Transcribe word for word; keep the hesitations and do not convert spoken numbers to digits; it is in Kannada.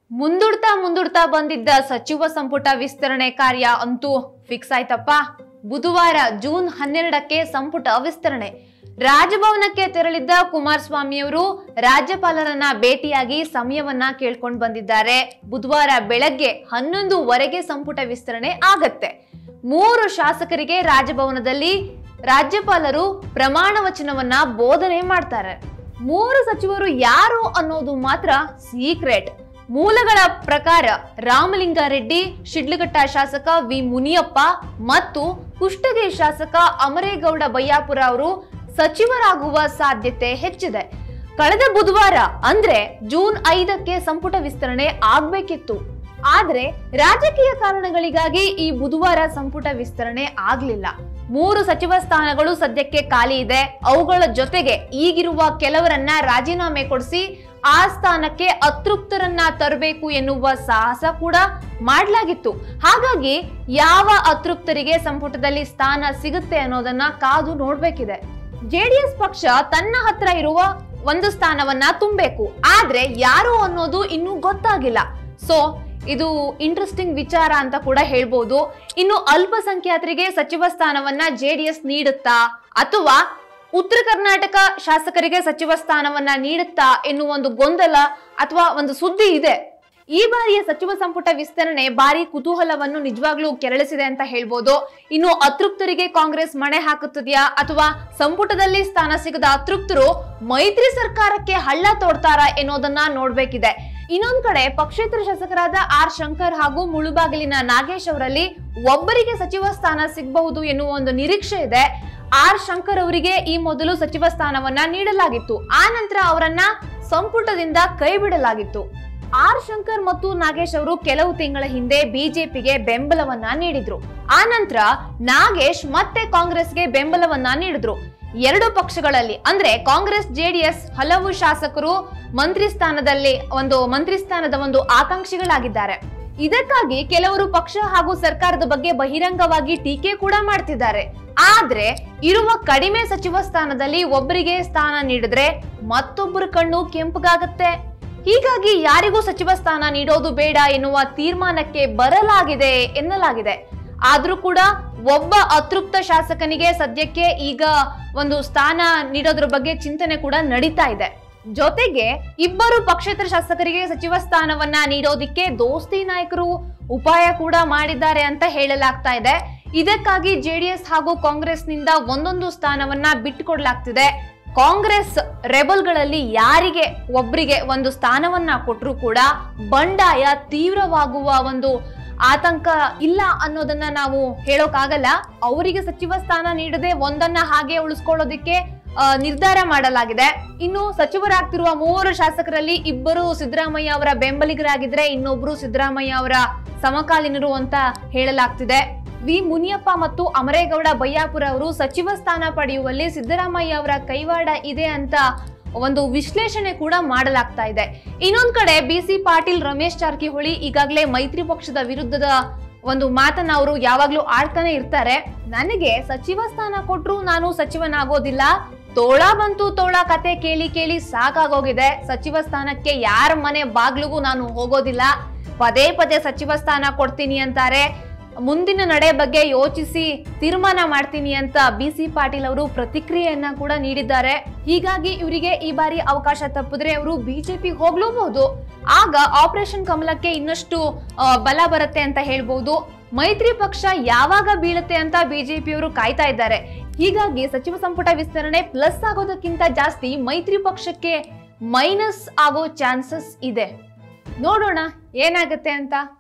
ಮುಂದೂಡ್ತಾ ಮುಂದೂಡ್ತಾ ಬಂದಿದ್ದ ಸಚಿವ ಸಂಪುಟ ವಿಸ್ತರಣೆ ಕಾರ್ಯ ಅಂತೂ ಫಿಕ್ಸ್ ಆಯ್ತಪ್ಪ. ಬುಧವಾರ ಜೂನ್ ಹನ್ನೆರಡಕ್ಕೆ ಸಂಪುಟ ವಿಸ್ತರಣೆ. ರಾಜಭವನಕ್ಕೆ ತೆರಳಿದ್ದ ಕುಮಾರಸ್ವಾಮಿಯವರು ರಾಜ್ಯಪಾಲರನ್ನ ಭೇಟಿಯಾಗಿ ಸಮಯವನ್ನ ಕೇಳ್ಕೊಂಡು ಬಂದಿದ್ದಾರೆ. ಬುಧವಾರ ಬೆಳಗ್ಗೆ ಹನ್ನೊಂದುವರೆಗೆ ಸಂಪುಟ ವಿಸ್ತರಣೆ ಆಗತ್ತೆ. ಮೂರು ಶಾಸಕರಿಗೆ ರಾಜಭವನದಲ್ಲಿ ರಾಜ್ಯಪಾಲರು ಪ್ರಮಾಣ ವಚನವನ್ನ ಬೋಧನೆ ಮಾಡ್ತಾರೆ. ಮೂರು ಸಚಿವರು ಯಾರು ಅನ್ನೋದು ಮಾತ್ರ ಸೀಕ್ರೆಟ್. ಮೂಲಗಳ ಪ್ರಕಾರ ರಾಮಲಿಂಗಾರೆಡ್ಡಿ, ಶಿಡ್ಲಘಟ್ಟ ಶಾಸಕ ವಿ ಮುನಿಯಪ್ಪ ಮತ್ತು ಕುಷ್ಟಗಿ ಶಾಸಕ ಅಮರೇಗೌಡ ಬಯ್ಯಾಪುರ ಅವರು ಸಚಿವರಾಗುವ ಸಾಧ್ಯತೆ ಹೆಚ್ಚಿದೆ. ಕಳೆದ ಬುಧವಾರ ಅಂದ್ರೆ ಜೂನ್ ಐದಕ್ಕೆ ಸಂಪುಟ ವಿಸ್ತರಣೆ ಆಗ್ಬೇಕಿತ್ತು. ಆದ್ರೆ ರಾಜಕೀಯ ಕಾರಣಗಳಿಗಾಗಿ ಈ ಬುಧವಾರ ಸಂಪುಟ ವಿಸ್ತರಣೆ ಆಗ್ಲಿಲ್ಲ. ಮೂರು ಸಚಿವ ಸ್ಥಾನಗಳು ಸದ್ಯಕ್ಕೆ ಖಾಲಿ ಇದೆ. ಅವುಗಳ ಜೊತೆಗೆ ಈಗಿರುವ ಕೆಲವರನ್ನ ರಾಜೀನಾಮೆ ಕೊಡಿಸಿ ಆ ಸ್ಥಾನಕ್ಕೆ ಅತೃಪ್ತರನ್ನ ತರಬೇಕು ಎನ್ನುವ ಸಾಹಸ ಕೂಡ ಮಾಡಲಾಗಿತ್ತು. ಹಾಗಾಗಿ ಯಾವ ಅತೃಪ್ತರಿಗೆ ಸಂಪುಟದಲ್ಲಿ ಸ್ಥಾನ ಸಿಗುತ್ತೆ ಅನ್ನೋದನ್ನ ಕಾದು ನೋಡ್ಬೇಕಿದೆ. ಜೆಡಿಎಸ್ ಪಕ್ಷ ತನ್ನ ಹತ್ರ ಇರುವ ಒಂದು ಸ್ಥಾನವನ್ನ ತುಂಬಬೇಕು, ಆದ್ರೆ ಯಾರು ಅನ್ನೋದು ಇನ್ನೂ ಗೊತ್ತಾಗಿಲ್ಲ. ಸೊ ಇದು ಇಂಟ್ರೆಸ್ಟಿಂಗ್ ವಿಚಾರ ಅಂತ ಕೂಡ ಹೇಳ್ಬೋದು. ಇನ್ನು ಅಲ್ಪಸಂಖ್ಯಾತರಿಗೆ ಸಚಿವ ಸ್ಥಾನವನ್ನ ಜೆಡಿಎಸ್ ನೀಡುತ್ತಾ ಅಥವಾ ಉತ್ತರ ಕರ್ನಾಟಕ ಶಾಸಕರಿಗೆ ಸಚಿವ ಸ್ಥಾನವನ್ನ ನೀಡುತ್ತಾ ಎನ್ನುವ ಒಂದು ಗೊಂದಲ ಅಥವಾ ಒಂದು ಸುದ್ದಿ ಇದೆ. ಈ ಬಾರಿಯ ಸಚಿವ ಸಂಪುಟ ವಿಸ್ತರಣೆ ಭಾರಿ ಕುತೂಹಲವನ್ನು ನಿಜವಾಗ್ಲೂ ಕೆರಳಿಸಿದೆ ಅಂತ ಹೇಳ್ಬೋದು. ಇನ್ನು ಅತೃಪ್ತರಿಗೆ ಕಾಂಗ್ರೆಸ್ ಮಣೆ ಹಾಕುತ್ತದೆಯಾ ಅಥವಾ ಸಂಪುಟದಲ್ಲಿ ಸ್ಥಾನ ಸಿಗದ ಅತೃಪ್ತರು ಮೈತ್ರಿ ಸರ್ಕಾರಕ್ಕೆ ಹಳ್ಳ ತೋಡ್ತಾರಾ ಎನ್ನುವುದನ್ನ ನೋಡ್ಬೇಕಿದೆ. ಇನ್ನೊಂದ್ ಕಡೆ ಪಕ್ಷೇತರ ಶಾಸಕರಾದ ಆರ್ ಶಂಕರ್ ಹಾಗೂ ಮುಳುಬಾಗಿಲಿನ ನಾಗೇಶ್ ಅವರಲ್ಲಿ ಒಬ್ಬರಿಗೆ ಸಚಿವ ಸ್ಥಾನ ಸಿಗಬಹುದು ಎನ್ನುವ ಒಂದು ನಿರೀಕ್ಷೆ ಇದೆ. ಆರ್ ಶಂಕರ್ ಅವರಿಗೆ ಈ ಮೊದಲು ಸಚಿವ ಸ್ಥಾನವನ್ನ ನೀಡಲಾಗಿತ್ತು. ಆ ನಂತರ ಅವರನ್ನ ಸಂಪುಟದಿಂದ ಕೈ ಬಿಡಲಾಗಿತ್ತು. ಆರ್ ಶಂಕರ್ ಮತ್ತು ನಾಗೇಶ್ ಅವರು ಕೆಲವು ತಿಂಗಳ ಹಿಂದೆ ಬಿಜೆಪಿಗೆ ಬೆಂಬಲವನ್ನ ನೀಡಿದ್ರು. ಆ ನಂತರ ನಾಗೇಶ್ ಮತ್ತೆ ಕಾಂಗ್ರೆಸ್ಗೆ ಬೆಂಬಲವನ್ನ ನೀಡಿದ್ರು. ಎರಡು ಪಕ್ಷಗಳಲ್ಲಿ ಅಂದ್ರೆ ಕಾಂಗ್ರೆಸ್ ಜೆಡಿಎಸ್ ಹಲವು ಶಾಸಕರು ಮಂತ್ರಿ ಸ್ಥಾನದಲ್ಲಿ ಒಂದು ಮಂತ್ರಿ ಸ್ಥಾನದ ಒಂದು ಆಕಾಂಕ್ಷಿಗಳಾಗಿದ್ದಾರೆ. ಇದಕ್ಕಾಗಿ ಕೆಲವರು ಪಕ್ಷ ಹಾಗೂ ಸರ್ಕಾರದ ಬಗ್ಗೆ ಬಹಿರಂಗವಾಗಿ ಟೀಕೆ ಕೂಡ ಮಾಡ್ತಿದ್ದಾರೆ. ಆದ್ರೆ ಇರುವ ಕಡಿಮೆ ಸಚಿವ ಸ್ಥಾನದಲ್ಲಿ ಒಬ್ಬರಿಗೆ ಸ್ಥಾನ ನೀಡಿದ್ರೆ ಮತ್ತೊಬ್ಬರ ಕಣ್ಣು ಕೆಂಪಗಾಗತ್ತೆ. ಹೀಗಾಗಿ ಯಾರಿಗೂ ಸಚಿವ ಸ್ಥಾನ ನೀಡೋದು ಬೇಡ ಎನ್ನುವ ತೀರ್ಮಾನಕ್ಕೆ ಬರಲಾಗಿದೆ ಎನ್ನಲಾಗಿದೆ. ಆದ್ರೂ ಕೂಡ ಒಬ್ಬ ಅತೃಪ್ತ ಶಾಸಕನಿಗೆ ಸದ್ಯಕ್ಕೆ ಈಗ ಒಂದು ಸ್ಥಾನ ನೀಡೋದ್ರ ಬಗ್ಗೆ ಚಿಂತನೆ ಕೂಡ ನಡೀತಾ ಇದೆ. ಜೊತೆಗೆ ಇಬ್ಬರು ಪಕ್ಷೇತರ ಶಾಸಕರಿಗೆ ಸಚಿವ ಸ್ಥಾನವನ್ನ ನೀಡೋದಿಕ್ಕೆ ದೋಸ್ತಿ ನಾಯಕರು ಉಪಾಯ ಕೂಡ ಮಾಡಿದ್ದಾರೆ ಅಂತ ಹೇಳಲಾಗ್ತಾ ಇದೆ. ಇದಕ್ಕಾಗಿ ಜೆಡಿಎಸ್ ಹಾಗೂ ಕಾಂಗ್ರೆಸ್ನಿಂದ ಒಂದೊಂದು ಸ್ಥಾನವನ್ನ ಬಿಟ್ಟುಕೊಡ್ಲಾಗ್ತಿದೆ. ಕಾಂಗ್ರೆಸ್ ರೆಬಲ್ಗಳಲ್ಲಿ ಯಾರಿಗೆ ಒಬ್ಬರಿಗೆ ಒಂದು ಸ್ಥಾನವನ್ನ ಕೊಟ್ಟರು ಕೂಡ ಬಂಡಾಯ ತೀವ್ರವಾಗುವ ಒಂದು ಆತಂಕ ಇಲ್ಲ ಅನ್ನೋದನ್ನ ನಾವು ಹೇಳೋಕ್ಕಾಗಲ್ಲ. ಅವರಿಗೆ ಸಚಿವ ಸ್ಥಾನ ನೀಡದೆ ಒಂದನ್ನ ಹಾಗೆ ಉಳಿಸ್ಕೊಳ್ಳೋದಿಕ್ಕೆ ನಿರ್ಧಾರ ಮಾಡಲಾಗಿದೆ. ಇನ್ನು ಸಚಿವರಾಗ್ತಿರುವ ಮೂವರು ಶಾಸಕರಲ್ಲಿ ಇಬ್ಬರು ಸಿದ್ದರಾಮಯ್ಯ ಅವರ ಬೆಂಬಲಿಗರಾಗಿದ್ರೆ ಇನ್ನೊಬ್ರು ಸಿದ್ದರಾಮಯ್ಯ ಅವರ ಸಮಕಾಲೀನರು ಅಂತ ಹೇಳಲಾಗ್ತಿದೆ. ವಿ ಮುನಿಯಪ್ಪ ಮತ್ತು ಅಮರೇಗೌಡ ಬಯ್ಯಾಪುರ ಅವರು ಸಚಿವ ಸ್ಥಾನ ಪಡೆಯುವಲ್ಲಿ ಸಿದ್ದರಾಮಯ್ಯ ಅವರ ಕೈವಾಡ ಇದೆ ಅಂತ ಒಂದು ವಿಶ್ಲೇಷಣೆ ಕೂಡ ಮಾಡಲಾಗ್ತಾ ಇದೆ. ಇನ್ನೊಂದ್ ಕಡೆ ಬಿ ಸಿ ಪಾಟೀಲ್, ರಮೇಶ್ ಜಾರಕಿಹೊಳಿ ಈಗಾಗಲೇ ಮೈತ್ರಿ ಪಕ್ಷದ ವಿರುದ್ಧದ ಒಂದು ಮಾತನ್ನ ಅವರು ಯಾವಾಗ್ಲೂ ಆಡ್ತಾನೆ ಇರ್ತಾರೆ. ನನಗೆ ಸಚಿವ ಸ್ಥಾನ ಕೊಟ್ರು ನಾನು ಸಚಿವನಾಗೋದಿಲ್ಲ, ತೋಳ ಬಂತು ತೋಳ ಕತೆ ಕೇಳಿ ಕೇಳಿ ಸಾಕಾಗೋಗಿದೆ. ಸಚಿವ ಸ್ಥಾನಕ್ಕೆ ಯಾರ ಮನೆ ಬಾಗ್ಲಿಗೂ ನಾನು ಹೋಗೋದಿಲ್ಲ, ಪದೇ ಪದೇ ಸಚಿವ ಸ್ಥಾನ ಕೊಡ್ತೀನಿ ಅಂತಾರೆ. ಮುಂದಿನ ನಡೆ ಬಗ್ಗೆ ಯೋಚಿಸಿ ತೀರ್ಮಾನ ಮಾಡ್ತೀನಿ ಅಂತ ಬಿ ಸಿ ಪಾಟೀಲ್ ಅವರು ಪ್ರತಿಕ್ರಿಯೆಯನ್ನ ಕೂಡ ನೀಡಿದ್ದಾರೆ. ಹೀಗಾಗಿ ಇವರಿಗೆ ಈ ಬಾರಿ ಅವಕಾಶ ತಪ್ಪಿದ್ರೆ ಅವರು ಬಿಜೆಪಿ ಹೋಗ್ಲೂಬಹುದು. ಆಗ ಆಪರೇಷನ್ ಕಮಲಕ್ಕೆ ಇನ್ನಷ್ಟು ಬಲ ಬರುತ್ತೆ ಅಂತ ಹೇಳ್ಬಹುದು. ಮೈತ್ರಿ ಪಕ್ಷ ಯಾವಾಗ ಬೀಳುತ್ತೆ ಅಂತ ಬಿಜೆಪಿಯವರು ಕಾಯ್ತಾ ಇದ್ದಾರೆ. ಹೀಗಾಗಿ ಸಚಿವ ಸಂಪುಟ ವಿಸ್ತರಣೆ ಪ್ಲಸ್ ಆಗೋದಕ್ಕಿಂತ ಜಾಸ್ತಿ ಮೈತ್ರಿ ಪಕ್ಷಕ್ಕೆ ಮೈನಸ್ ಆಗೋ ಚಾನ್ಸಸ್ ಇದೆ. ನೋಡೋಣ ಏನಾಗುತ್ತೆ ಅಂತ.